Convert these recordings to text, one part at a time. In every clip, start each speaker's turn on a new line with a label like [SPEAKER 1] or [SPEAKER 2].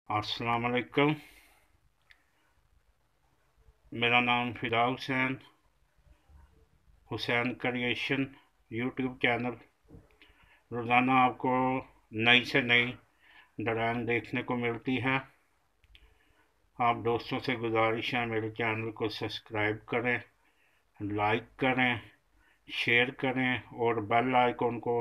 [SPEAKER 1] अस्सलाम वालेकुम। मेरा नाम Fida Hussain creation YouTube channel. रोज़ाना आपको नई से नई ड्राइंग देखने को मिलती है। आप दोस्तों से गुजारिश है मेरे चैनल को सब्सक्राइब करें, लाइक करें, शेयर करें और बेल आइकन को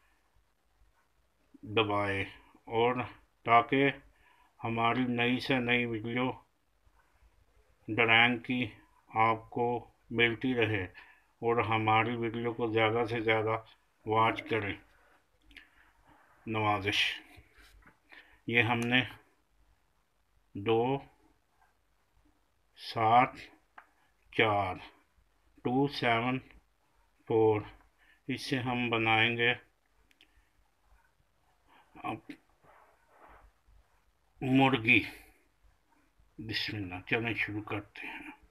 [SPEAKER 1] दबाएं, और ताकि हमारी नई से नई वीडियो ड्राइंग की आपको मिलती रहे और हमारी वीडियो को ज़्यादा से ज़्यादा वॉच करें। नवाजिश, ये हमने 2 7 4 2 7 4 इससे हम बनाएंगे अब मुर्गी। बिस्मिल्लाह, चलें शुरू करते हैं।